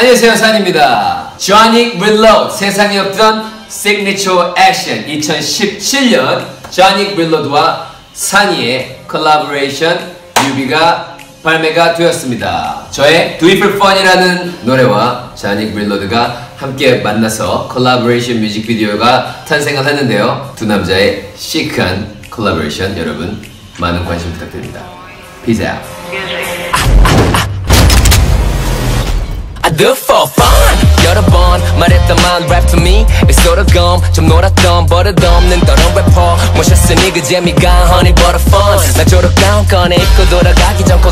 안녕하세요, 산입니다. Johnny Reload, 세상에 없던 시그니처 액션 2017년 Johnny Reload와 산이의 콜라보레이션 뮤비가 발매가 되었습니다. 저의 Do It For Fun이라는 노래와 Johnny Reload가 함께 만나서 콜라보레이션 뮤직비디오가 탄생을 했는데요. 두 남자의 시크한 콜라보레이션 여러분 많은 관심 부탁드립니다. Peace out. I do for fun 여러 번 말했더만 rap to me It's sort of gum 좀 놀았던 버릇없는 다른 래퍼 모셨으니 그 재미가 honey but a fun 나 졸업가운 꺼내 입고 돌아가기 전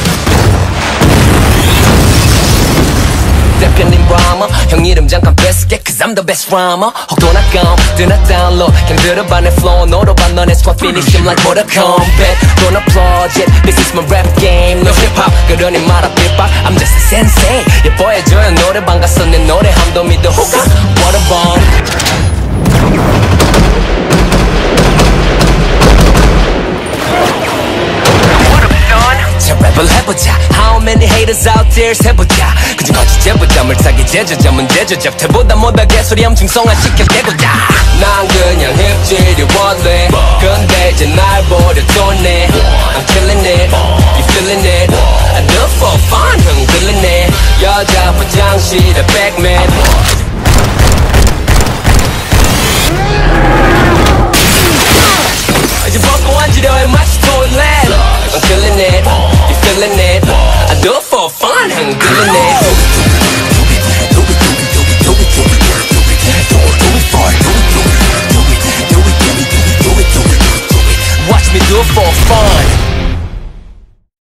대표님 rhymer 형 이름 잠깐 뺏을게 Cause I'm the best rhymer 혹도 나감 뜨나 download 그냥 들어봐 내 flow 노려봐 너네 squad finish him like Mortal Kombat Don't applaud it This is my rap game No hip hop 그러니 말아 삐밥 I'm just a sensei 예뻐해줘요 노래방 가서 내 노래 함도 믿어 호가 What a bomb 자 랩을 해보자 How many haters out there 세보자 그중 거치 재보자 물타기 제조자 문제조 적태보다 못하게 소리 엄청 송화시켜대고자 난 그냥 힙질이 원래 근데 이제 날 보려 돈내 I'm killing it You feeling it I do for fun 흔들리네 여자 화장실에 백맨 이제 벗고 앉으려 해 마치 toilet I'm killing it, you feeling it I do it for fun, 흔들리네